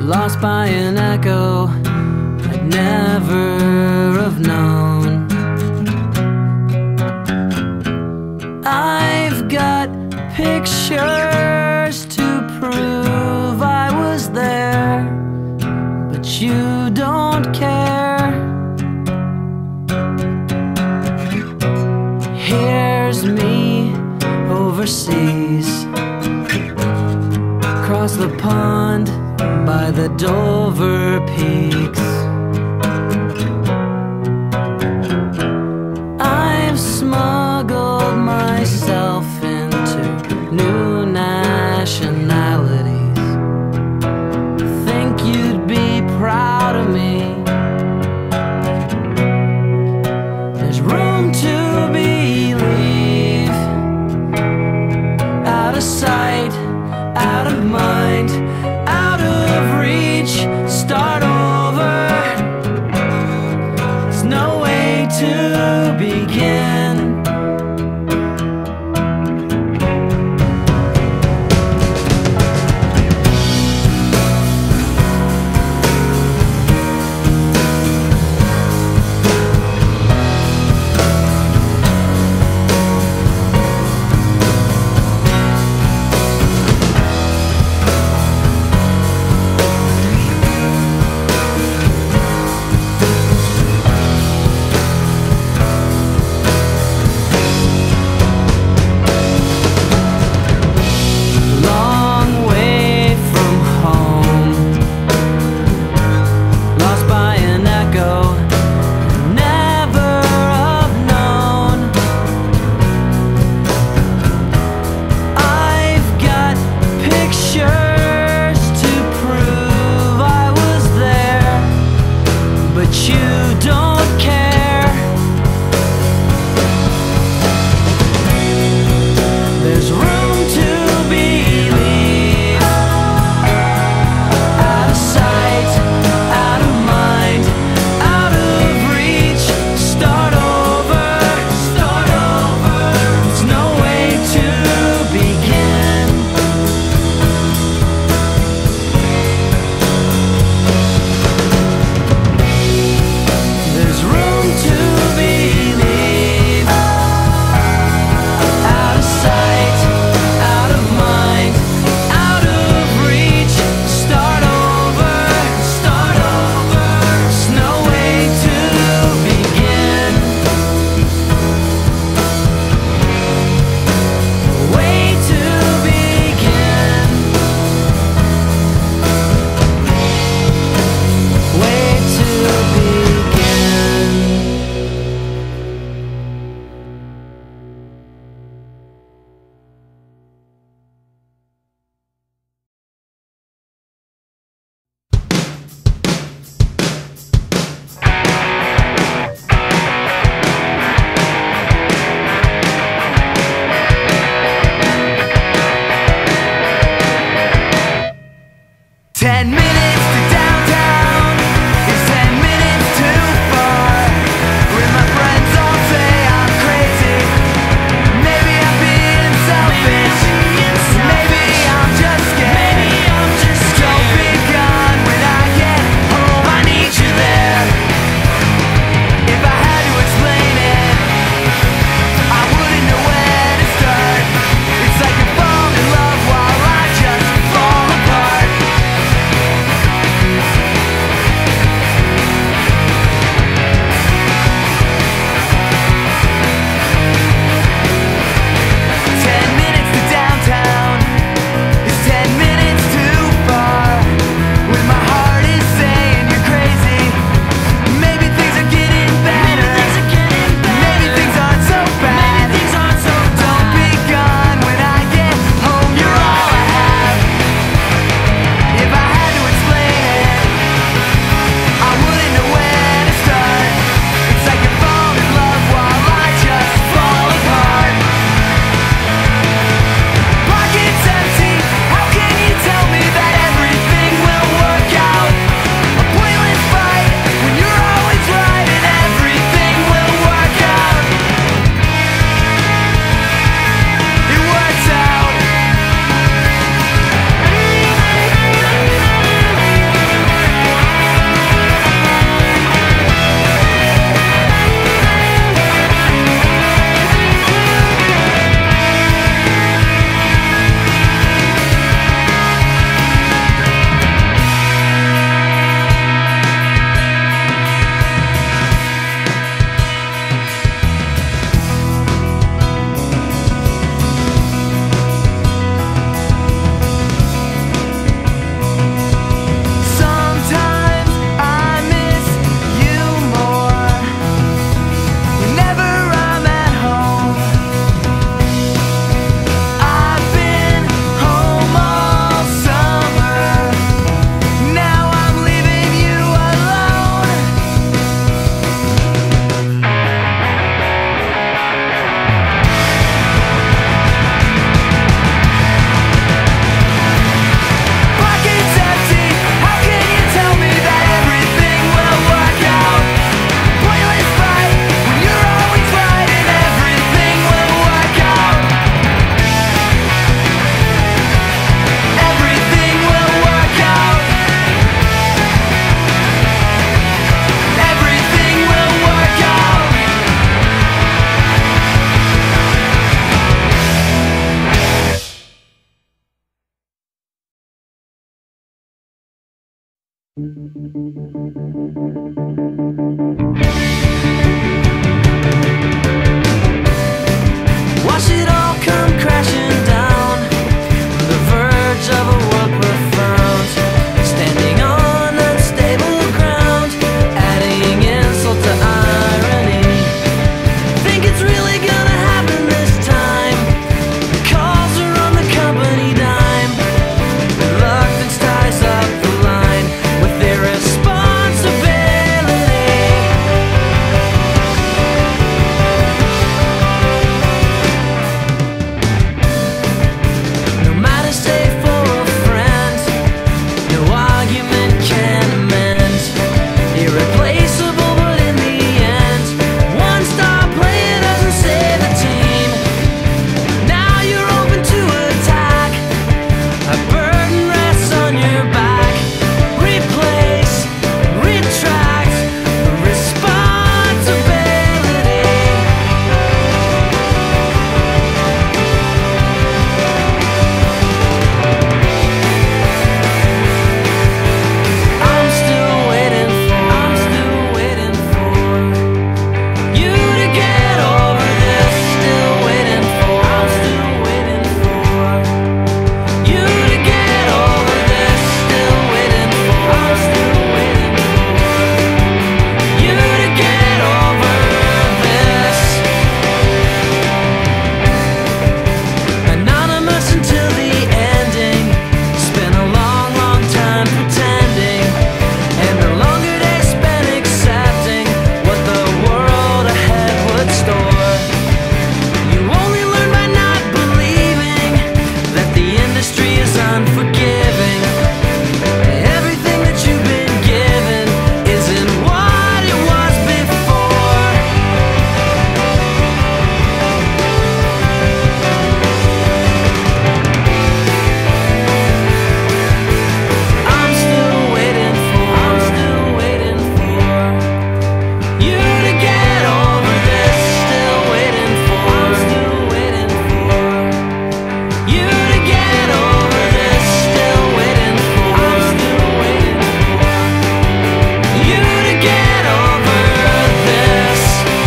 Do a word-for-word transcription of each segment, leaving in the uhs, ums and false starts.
lost by an echo I'd never have known. I've got pictures to prove I was there, but you don't care. Here's me overseas, across the pond by the Dover peaks. I've smuggled myself into new nationalities. Think you'd be proud of me. There's room to believe. Out of sight, out of mind, out of reach. Start over. Watch it all come crashing down on the verge of a world profound, standing on unstable ground, adding insult to irony. Think it's really gonna happen this time? The calls are on the company dime. Reluctance ties up the line with irresponsibility. No matter safe for a friend, no argument can amend. Irreplaceable, but in the end, one star player doesn't save the team. Now you're open to attack. A burden rests on your back. Replace, retract responsibility. I'm still waiting for, I'm still waiting for you to get over this. Still waiting for, I'm still waiting for you to get over this. Still waiting for, I'm still waiting for you to get over this. Anonymous until the ending. Spent a long, long time pretending, and the longer they spent accepting what the world ahead would store. You only learn by not believing that the industry is unforgiving. Everything that you've been given isn't what it was before. I'm still waiting for, I'm still waiting for you to get over this. Still waiting for, I'm still waiting for you to get over this. Still waiting for, I'm still waiting for you to get over this.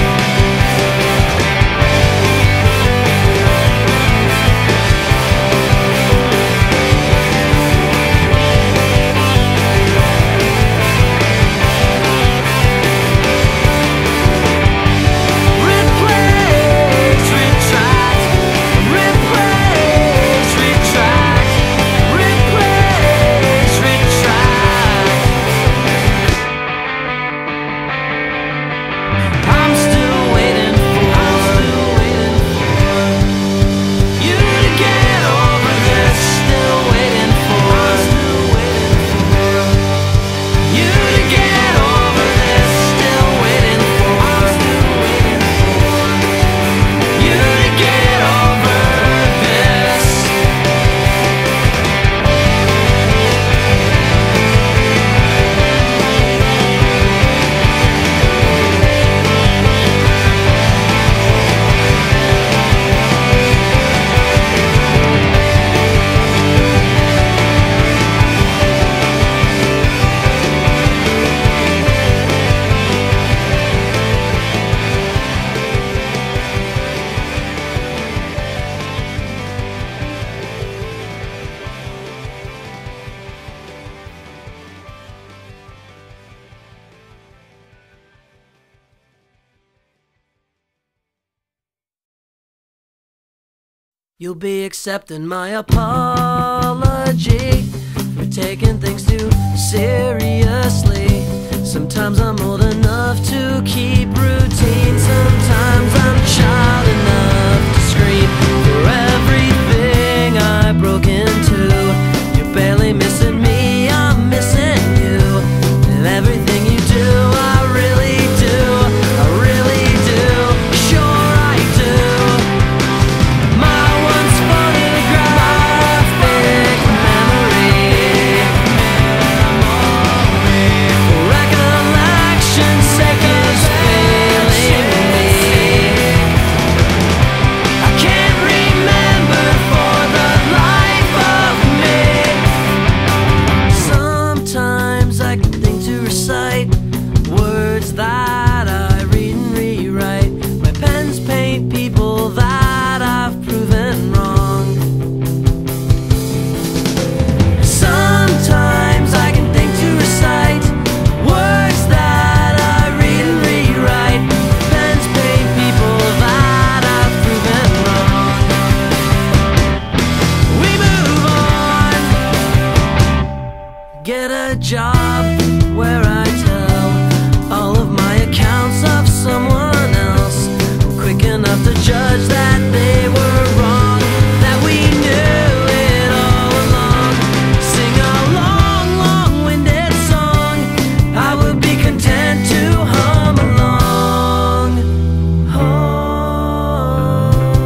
Replace, retract, replace, retract, replace, retract. I'm still waiting for, I'm still waiting for you to get over this. Still waiting for, I'm still waiting for you to get over this. Still waiting for, I'm still waiting for you to get over this. You'll be accepting my apology for taking things too seriously. Sometimes I'm old enough to keep routine. Sometimes I'm child enough to scream for everything I broke into. You're barely missing me, I'm missing you. And everything you do, I really do, I really do, sure I do. My once photographic memory recite words that I read and rewrite. My pens paint people that I've proven wrong. Sometimes I can think to recite words that I read and rewrite. Pens paint people that I've proven wrong. We move on. Get a job where I tell all of my accounts of someone else. I'm quick enough to judge that they were wrong, that we knew it all along. Sing a long, long-winded song. I would be content to hum along. Oh.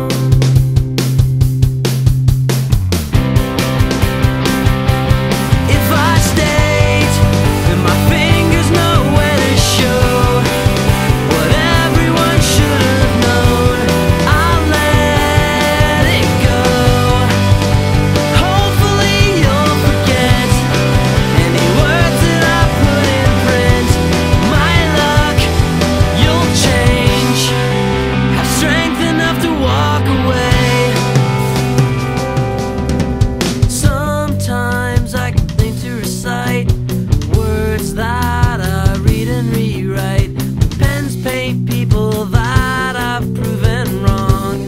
If I stayed, then my fingers know where to show what everyone should have known. I'll let it go. Hopefully you'll forget any words that I put in print. My luck, you'll change. Have strength enough to walk away. Sometimes I can think to recite words that I read and rewrite. Pens paint people that I've proven wrong.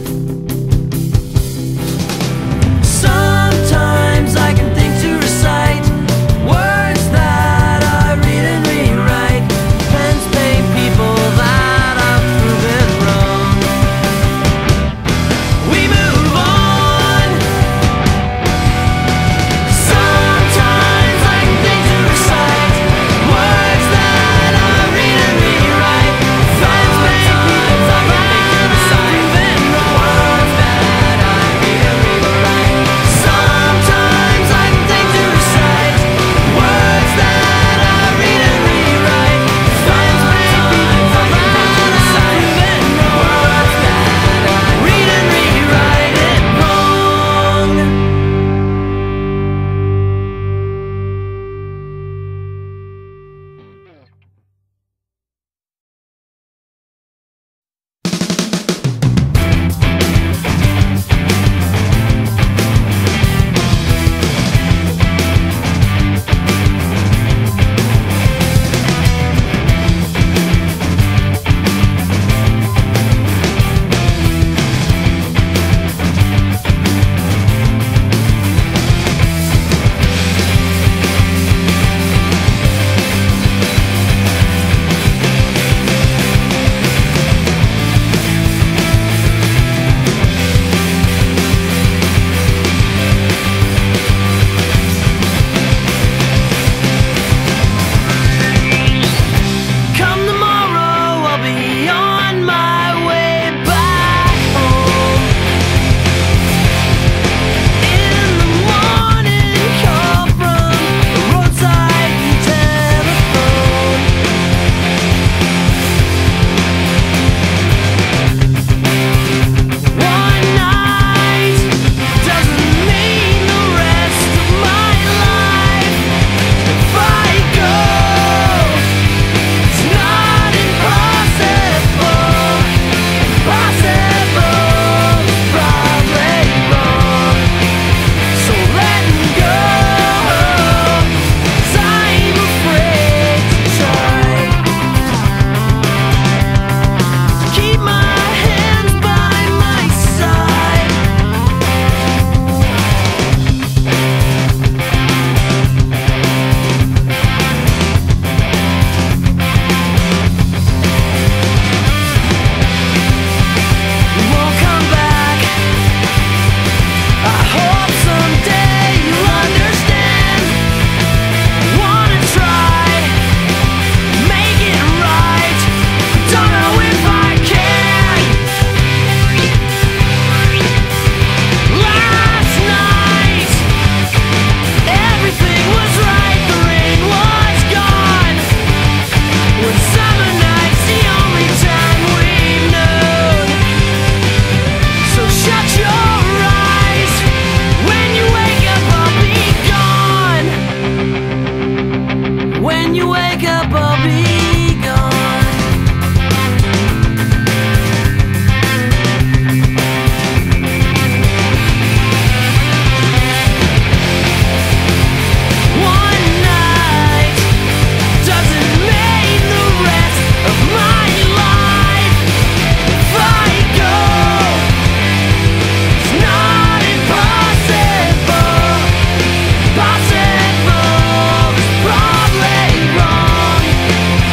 Sometimes I can think to recite words that I read and rewrite. Pens paint people that I've proven wrong. We move on. Sometimes I can think to recite words you wake up, I'll be gone. One night doesn't mean the rest of my life. If I go, it's not impossible. Possible is probably wrong.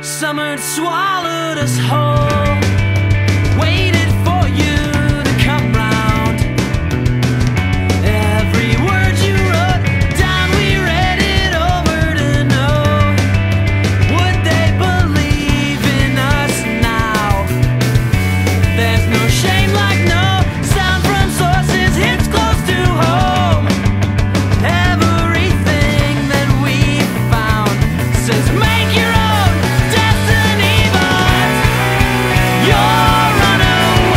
Summer swallowed us whole, waited for you to come round. Every word you wrote down, we read it over to know, would they believe in us now? There's no shame like no sound from sources, hits close to home. Everything that we found says make your own destiny, but you're runaway.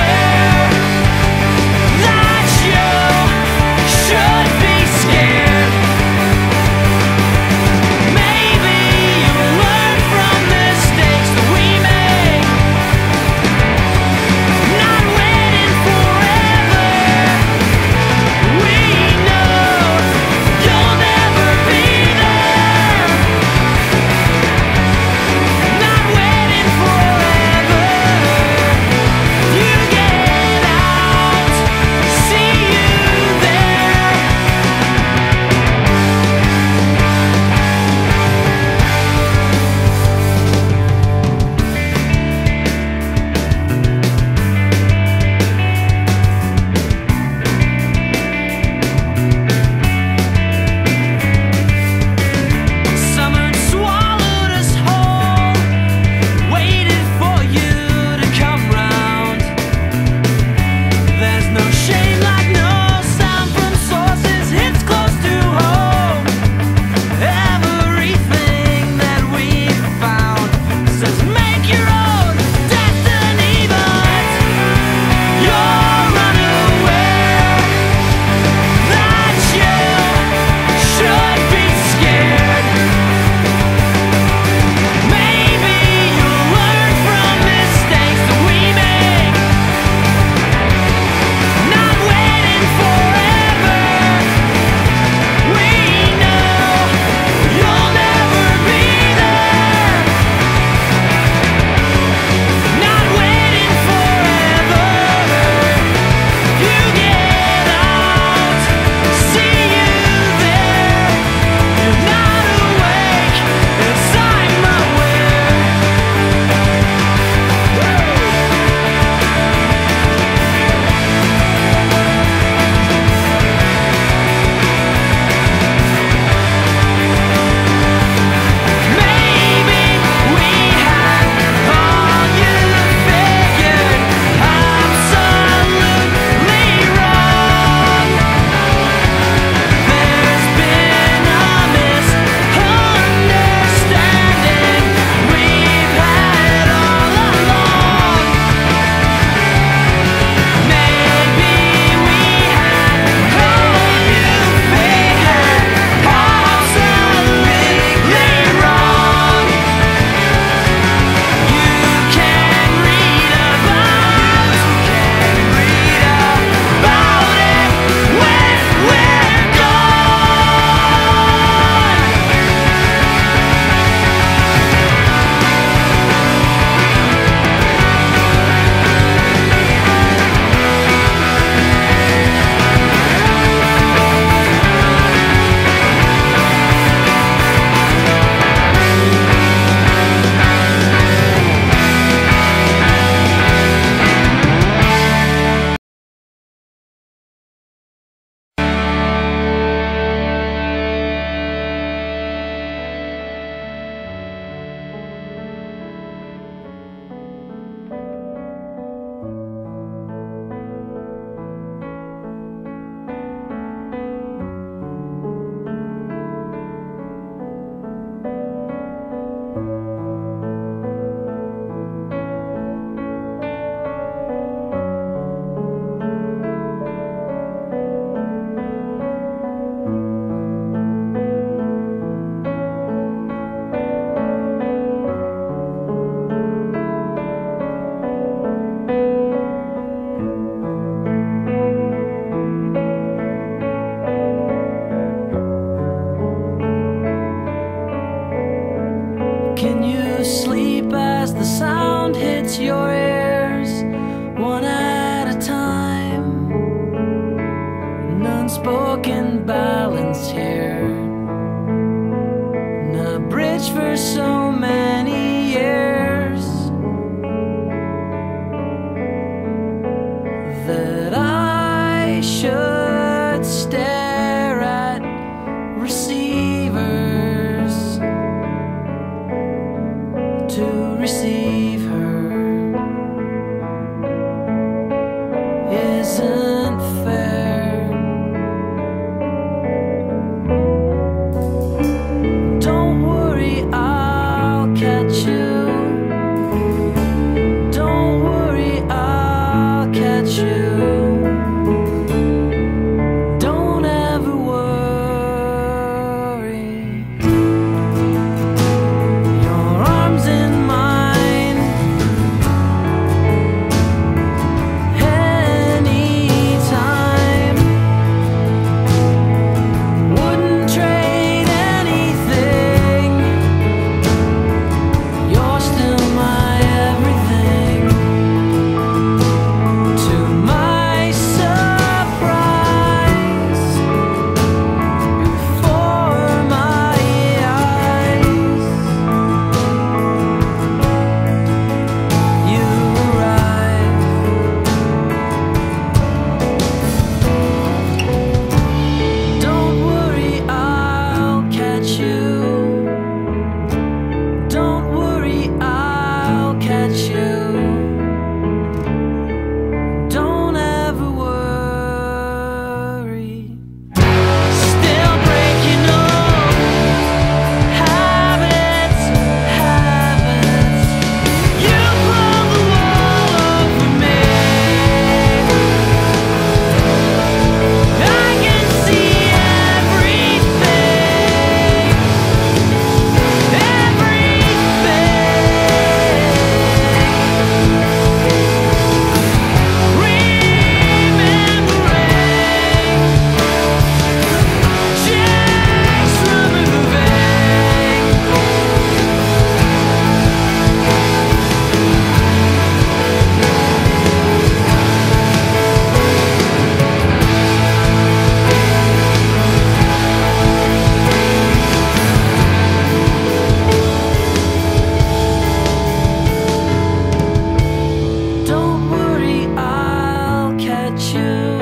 catch you.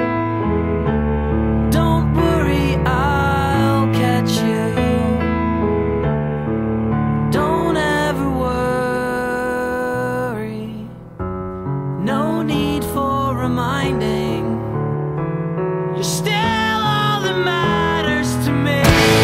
Don't worry, I'll catch you. Don't ever worry. No need for reminding. You're still all that matters to me.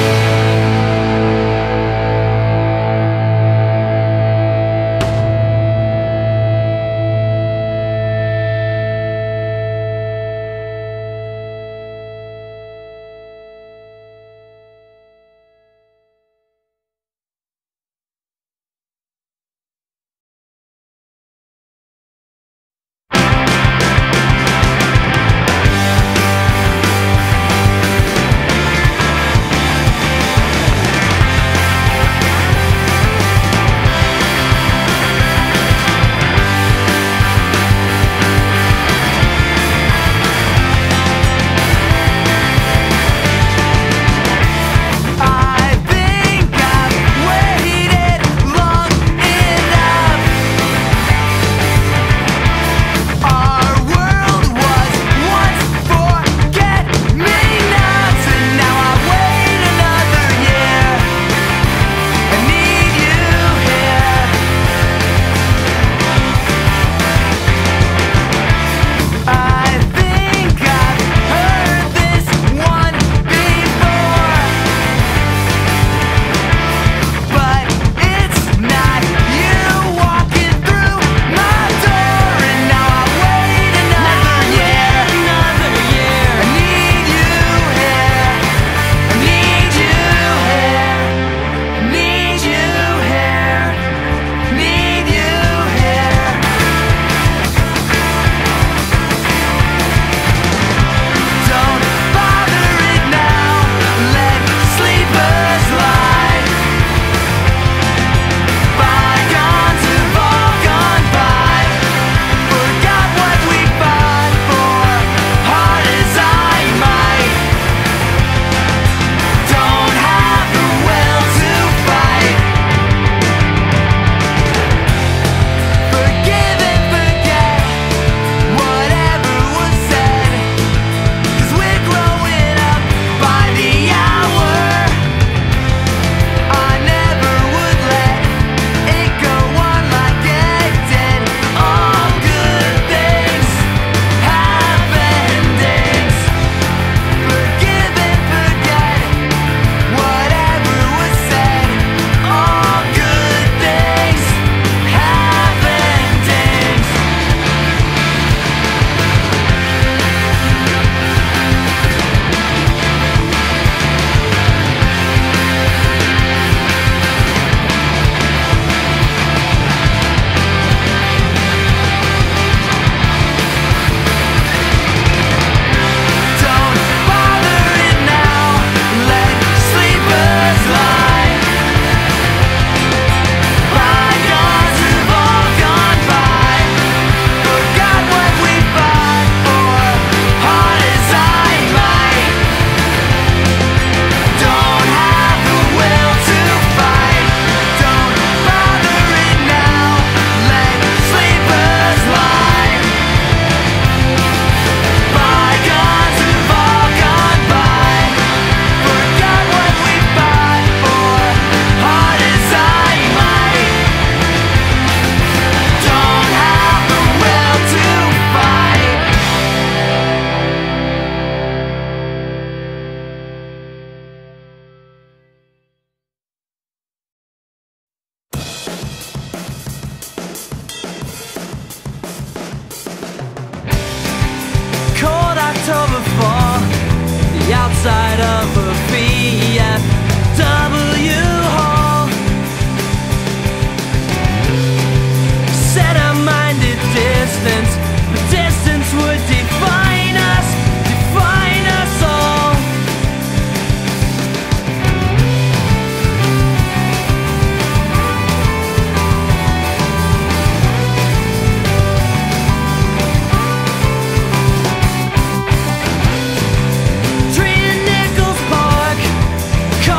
Outside of a V F W hall, set a minded distance. The distance would define us, define us all. Tree in Nichols Park,